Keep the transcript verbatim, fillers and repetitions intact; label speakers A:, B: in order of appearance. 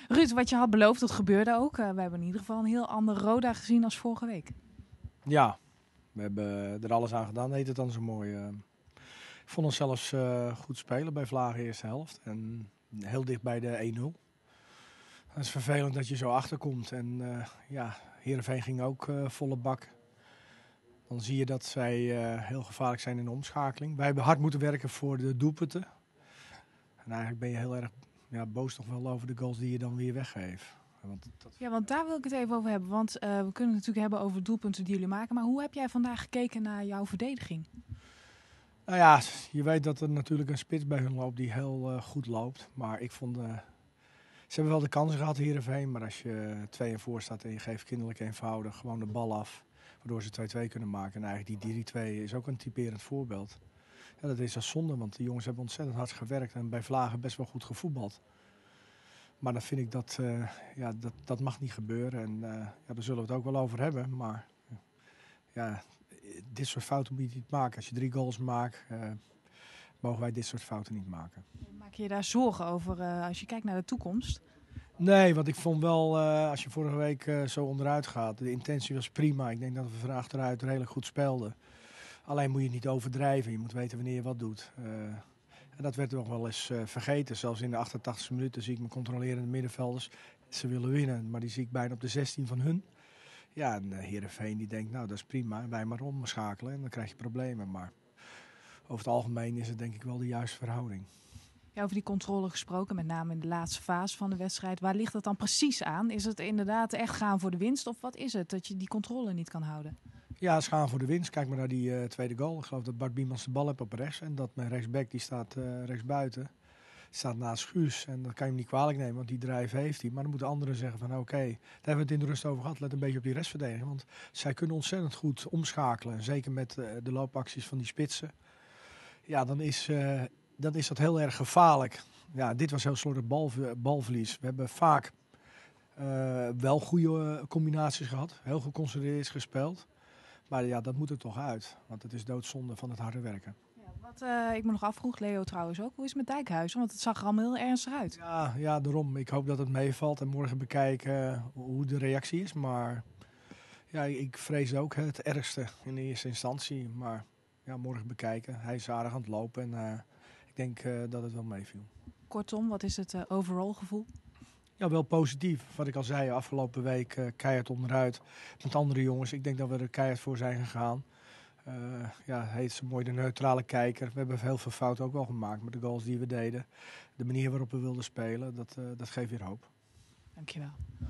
A: Ruud, wat je had beloofd, dat gebeurde ook. Uh, we hebben in ieder geval een heel ander Roda gezien als vorige week.
B: Ja, we hebben er alles aan gedaan, heet het dan zo mooi. Uh, ik vond ons zelfs uh, goed spelen bij Vlagen eerste helft. En heel dicht bij de één nul. Het is vervelend dat je zo achterkomt. En uh, ja, Heerenveen ging ook uh, volle bak. Dan zie je dat zij uh, heel gevaarlijk zijn in de omschakeling. Wij hebben hard moeten werken voor de doelpunten. En eigenlijk ben je heel erg ja, boos toch wel over de goals die je dan weer weggeeft.
A: Want dat... Ja, want daar wil ik het even over hebben. Want uh, we kunnen het natuurlijk hebben over doelpunten die jullie maken. Maar hoe heb jij vandaag gekeken naar jouw verdediging?
B: Nou ja, je weet dat er natuurlijk een spits bij hun loopt die heel uh, goed loopt. Maar ik vond... Uh, ze hebben wel de kansen gehad, Heerenveen. Maar als je twee en voor staat en je geeft kinderlijk eenvoudig gewoon de bal af. Waardoor ze twee twee kunnen maken. En eigenlijk die drie twee is ook een typerend voorbeeld. Ja, dat is als zonde, want de jongens hebben ontzettend hard gewerkt. En bij Vlagen best wel goed gevoetbald. Maar dan vind ik dat, uh, ja, dat, dat mag niet gebeuren. En uh, ja, daar zullen we het ook wel over hebben. Maar ja, dit soort fouten moet je niet maken. Als je drie goals maakt, uh, mogen wij dit soort fouten niet maken.
A: Maak je je daar zorgen over uh, als je kijkt naar de toekomst?
B: Nee, want ik vond wel, uh, als je vorige week uh, zo onderuit gaat, de intentie was prima. Ik denk dat we van achteruit redelijk goed speelden. Alleen moet je het niet overdrijven. Je moet weten wanneer je wat doet. Uh, En dat werd nog wel eens uh, vergeten. Zelfs in de achtentachtigste minuten zie ik mijn controlerende middenvelders. Ze willen winnen, maar die zie ik bijna op de zestien van hun. Ja, en uh, Heerenveen die denkt, nou dat is prima. Wij maar omschakelen en dan krijg je problemen. Maar over het algemeen is het denk ik wel de juiste verhouding.
A: Ja, over die controle gesproken, met name in de laatste fase van de wedstrijd. Waar ligt dat dan precies aan? Is het inderdaad echt gaan voor de winst? Of wat is het dat je die controle niet kan houden?
B: Ja, het is gaan voor de winst. Kijk maar naar die uh, tweede goal. Ik geloof dat Bart Biemans de bal heeft op rechts. En dat mijn rechtsback die staat uh, rechtsbuiten. Staat naast Schuurs. En dat kan je hem niet kwalijk nemen, want die drive heeft hij. Maar dan moeten anderen zeggen van oké, okay, daar hebben we het in de rust over gehad. Let een beetje op die restverdediging. Want zij kunnen ontzettend goed omschakelen. Zeker met uh, de loopacties van die spitsen. Ja, dan is, uh, dan is dat heel erg gevaarlijk. Ja, dit was heel slordig bal, balverlies. We hebben vaak uh, wel goede uh, combinaties gehad. Heel geconcentreerd gespeeld. Maar ja, dat moet er toch uit. Want het is doodzonde van het harde werken.
A: Ja, wat uh, ik me nog afvroeg, Leo trouwens ook. Hoe is het met Dijkhuizen? Want het zag er allemaal heel ernstig uit.
B: Ja, ja, daarom. Ik hoop dat het meevalt. En morgen bekijken hoe de reactie is. Maar ja, ik vrees ook het ergste in de eerste instantie. Maar ja, morgen bekijken. Hij is aardig aan het lopen. En uh, ik denk uh, dat het wel meeviel.
A: Kortom, wat is het uh, overall gevoel?
B: Ja, wel positief. Wat ik al zei, afgelopen week uh, keihard onderuit met andere jongens. Ik denk dat we er keihard voor zijn gegaan. Uh, ja, heet ze mooi de neutrale kijker. We hebben heel veel fouten ook wel gemaakt met de goals die we deden. De manier waarop we wilden spelen, dat, uh, dat geeft weer hoop.
A: Dankjewel.